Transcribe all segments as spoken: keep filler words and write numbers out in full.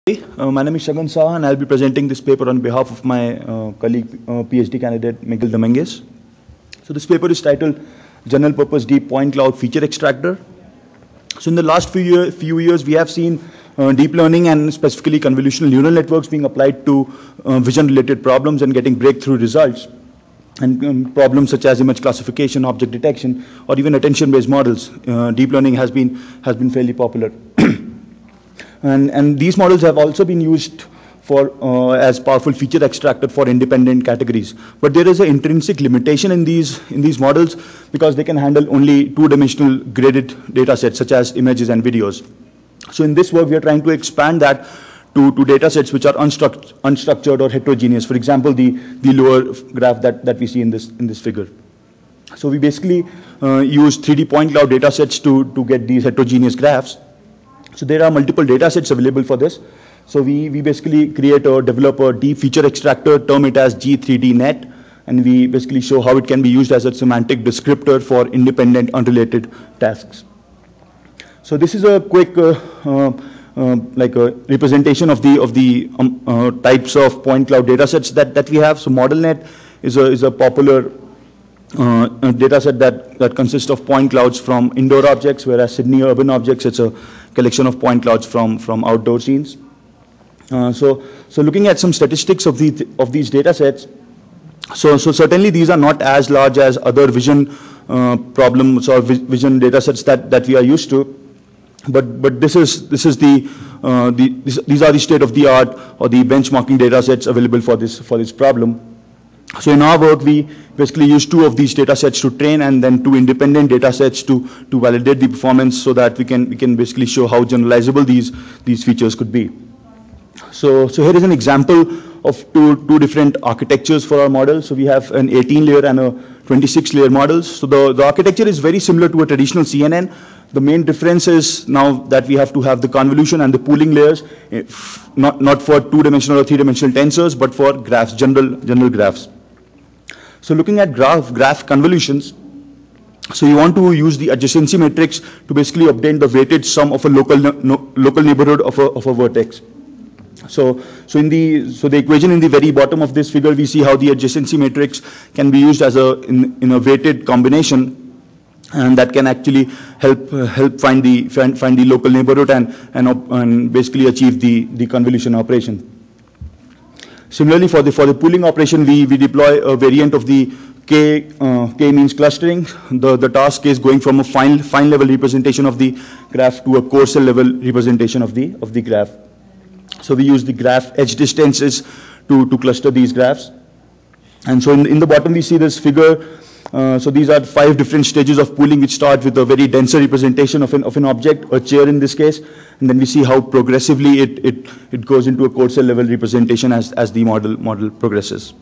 Uh, my name is Shagan and I'll be presenting this paper on behalf of my uh, colleague, uh, PhD candidate Miguel Dominguez. So this paper is titled General Purpose Deep Point Cloud Feature Extractor. So in the last few, year, few years, we have seen uh, deep learning and specifically convolutional neural networks being applied to uh, vision-related problems and getting breakthrough results. And um, problems such as image classification, object detection, or even attention-based models. Uh, deep learning has been, has been fairly popular. And, and these models have also been used for uh, as powerful feature extractor for independent categories. But there is an intrinsic limitation in these in these models because they can handle only two-dimensional graded data sets such as images and videos. So in this work, we are trying to expand that to, to data sets which are unstruct, unstructured or heterogeneous. For example, the, the lower graph that, that we see in this in this figure. So we basically uh, use three D point cloud data sets to, to get these heterogeneous graphs. So there are multiple data sets available for this. So we, we basically create or develop a deep feature extractor, term it as G three D net, and we basically show how it can be used as a semantic descriptor for independent, unrelated tasks. So this is a quick uh, uh, uh, like a representation of the of the um, uh, types of point cloud data sets that, that we have. So ModelNet is a is a popular uh, data set that, that consists of point clouds from indoor objects, whereas Sydney urban objects, it's a collection of point clouds from, from outdoor scenes. Uh, so, so looking at some statistics of, the, of these data sets, so, so certainly these are not as large as other vision uh, problems or vi vision data sets that, that we are used to, but, but this is, this is the, uh, the this, these are the state of the art or the benchmarking data sets available for this, for this problem. So in our work, we basically use two of these data sets to train and then two independent data sets to, to validate the performance so that we can, we can basically show how generalizable these, these features could be. So, so here is an example of two, two different architectures for our model. So we have an eighteen layer and a twenty-six layer models. So the, the architecture is very similar to a traditional C N N. The main difference is now that we have to have the convolution and the pooling layers, not, not for two-dimensional or three-dimensional tensors, but for graphs, general, general graphs. So looking at graph, graph convolutions, so you want to use the adjacency matrix to basically obtain the weighted sum of a local, no, local neighborhood of a, of a vertex. So, so, in the, so the equation in the very bottom of this figure, we see how the adjacency matrix can be used as a, in, in a weighted combination, and that can actually help, uh, help find, the, find, find the local neighborhood and, and, and basically achieve the, the convolution operation. Similarly, for the, for the pooling operation, we, we deploy a variant of the K, uh, K means clustering. The, the task is going from a fine, fine level representation of the graph to a coarser level representation of the, of the graph. So we use the graph edge distances to, to cluster these graphs. And so in, in the bottom, we see this figure. Uh, so these are five different stages of pooling, which start with a very denser representation of an, of an object, a chair in this case, and then we see how progressively it, it, it goes into a coarser level representation as, as the model, model progresses.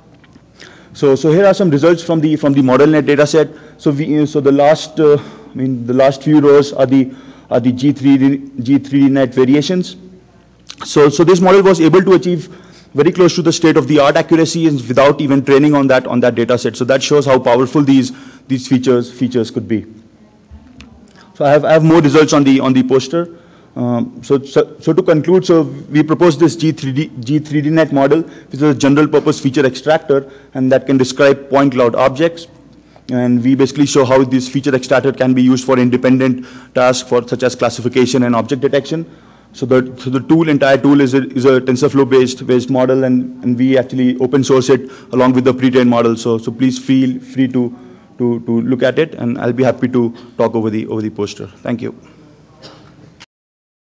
So, so here are some results from the, from the ModelNet data set. So, we, so the last, uh, I mean, the last few rows are the, are the G three D net variations. So, so this model was able to achieve very close to the state of the art accuracy without even training on that on that data set. So that shows how powerful these these features features could be. So I have I have more results on the on the poster. Um, so, so so to conclude, so we propose this G three D net model, which is a general purpose feature extractor, and that can describe point cloud objects. And we basically show how this feature extractor can be used for independent tasks for such as classification and object detection. So the, so the tool, entire tool is a, is a TensorFlow based, based model, and, and we actually open source it along with the pre-trained model. So, so please feel free to, to, to look at it, and I'll be happy to talk over the, over the poster. Thank you.